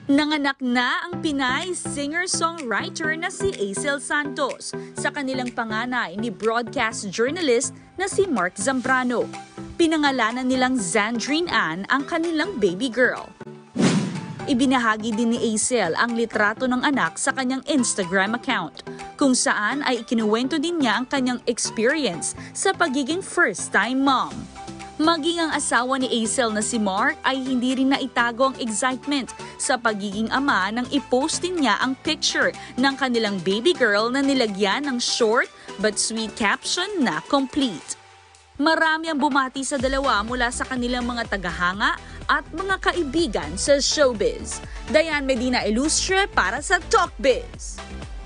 Nanganak na ang Pinay singer-songwriter na si Aicel Santos sa kanilang panganay ni broadcast journalist na si Mark Zambrano. Pinangalanan nilang Zandrine Ann ang kanilang baby girl. Ibinahagi din ni Aicel ang litrato ng anak sa kanyang Instagram account, kung saan ay ikinuwento din niya ang kanyang experience sa pagiging first-time mom. Maging ang asawa ni Aicel na si Mark ay hindi rin naitago ang excitement sa pagiging ama nang i-post din niya ang picture ng kanilang baby girl na nilagyan ng short but sweet caption na complete. Marami ang bumati sa dalawa mula sa kanilang mga tagahanga at mga kaibigan sa showbiz. Diane Medina Ilustre para sa Talkbiz.